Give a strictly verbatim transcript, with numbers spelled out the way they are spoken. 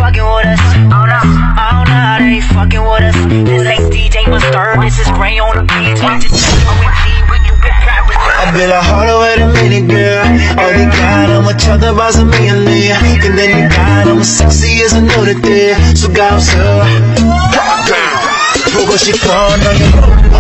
fucking with us. Oh no, oh no, they ain't fucking with us. This ain't D J Mustard, this is Ray on the beat. We just O M G, we you been rapping. I be like, hold on, wait a minute, girl. 어디가 너무 쳐다봐서 미안해. 근데 네가 너무 섹시해서 노릇해. 수가 없어. 보고 싶어 너의